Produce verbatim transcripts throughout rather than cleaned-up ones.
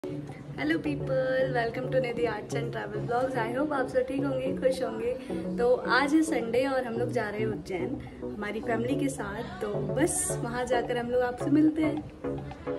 Hello people, welcome to Nidhi arts and travel blogs. I hope आप सब ठीक होंगे, खुश होंगे। तो आज है संडे और हम लोग जा रहे हैं उज्जैन हमारी फैमिली के साथ। तो बस वहाँ जाकर हम लोग आपसे मिलते हैं।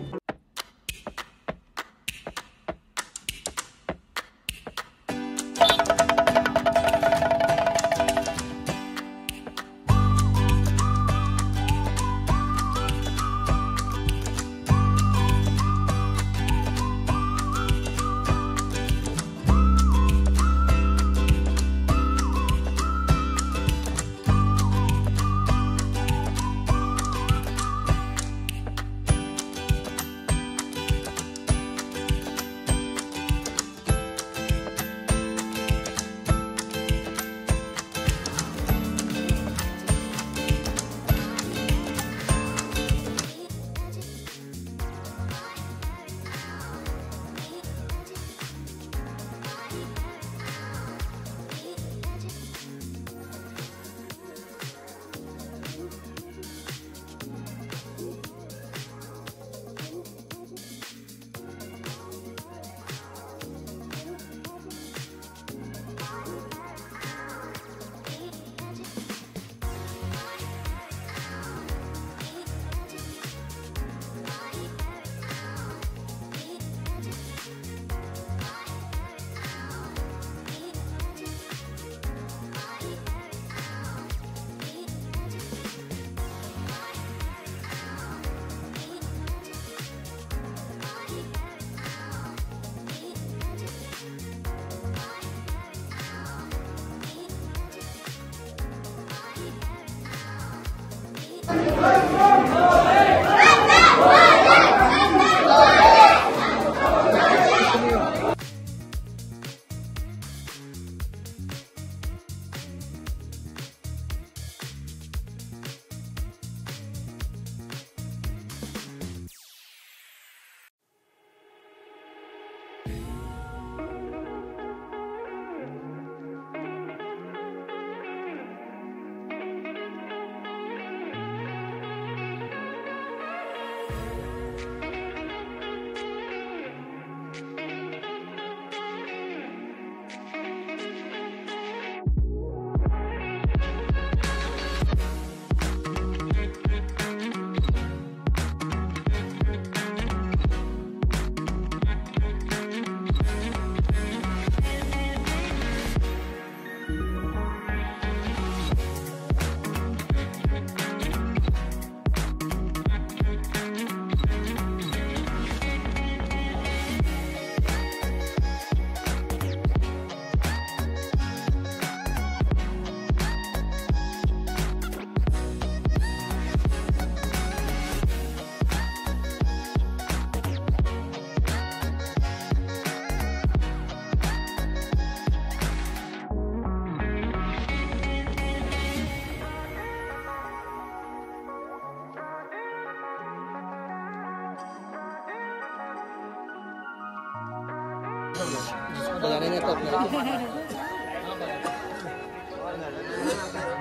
बजाने में तो अपना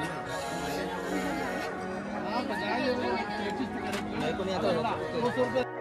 नहीं को नहीं आता।